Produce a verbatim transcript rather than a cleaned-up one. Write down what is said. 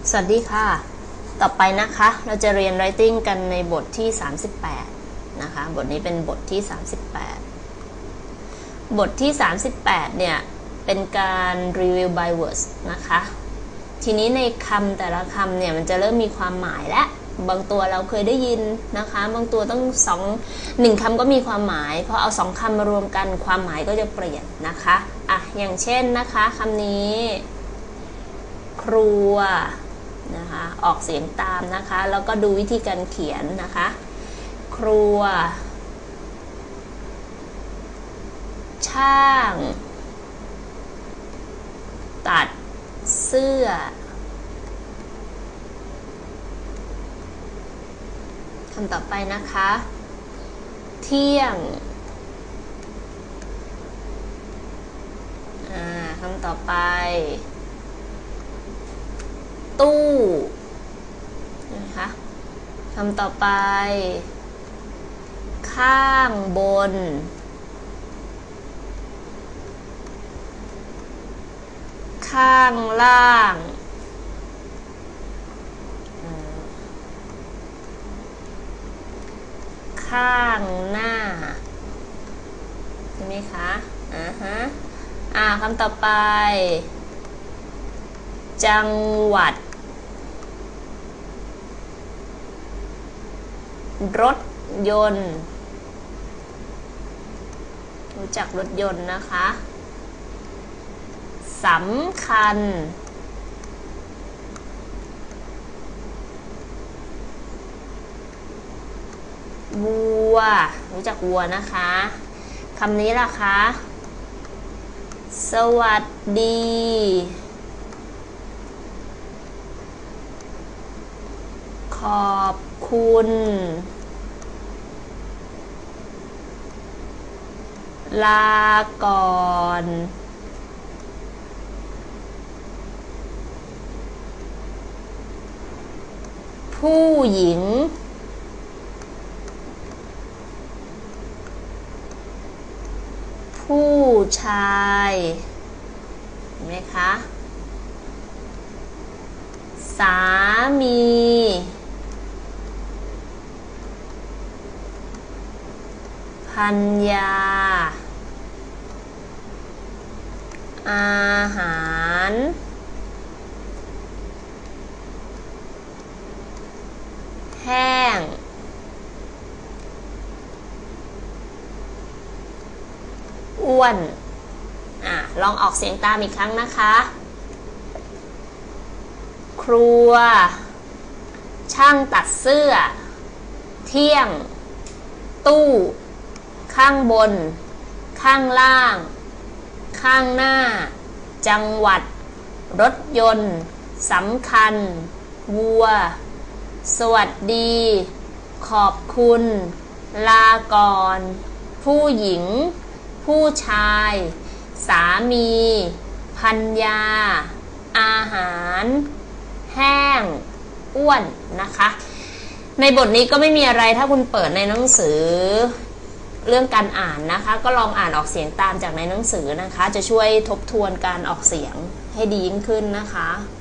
สวัสดีค่ะต่อไปนะคะเราจะเรียน writing กันในบทที่สามสิบแปดนะคะบทนี้เป็นบทที่สามสิบแปดบทที่สามสิบแปดเนี่ยเป็นการ review by words นะคะทีนี้ในคำแต่ละคำเนี่ยมันจะเริ่มมีความหมายและบางตัวเราเคยได้ยินนะคะบางตัวต้องสองหนึ่งคำก็มีความหมายพอเอาสองคำมารวมกันความหมายก็จะเปลี่ยนนะคะอ่ะอย่างเช่นนะคะคำนี้ครัวนะคะออกเสียงตามนะคะแล้วก็ดูวิธีการเขียนนะคะครัวช่างตัดเสื้อคำต่อไปนะคะเที่ยงอ่าคำต่อไปตู้นะคะคำต่อไปข้างบนข้างล่างข้างหน้าใช่ไหมคะอ่าฮะอ่าคำต่อไปจังหวัดรถยนต์รู้จักรถยนต์นะคะสำคัญวัวรู้จักวัวนะคะคำนี้ล่ะคะสวัสดีขอบคุณลาก่อนผู้หญิงผู้ชายเห็นไหมคะสามีภรรยาอาหารแห้งอ้วนอ่ะลองออกเสียงตามอีกครั้งนะคะครัวช่างตัดเสื้อเที่ยงตู้ข้างบนข้างล่างข้างหน้าจังหวัดรถยนต์สำคัญวัวสวัสดีขอบคุณลาก่อนผู้หญิงผู้ชายสามีภรรยาอาหารแห้งอ้วนนะคะในบทนี้ก็ไม่มีอะไรถ้าคุณเปิดในหนังสือเรื่องการอ่านนะคะก็ลองอ่านออกเสียงตามจากในหนังสือนะคะจะช่วยทบทวนการออกเสียงให้ดียิ่งขึ้นนะคะ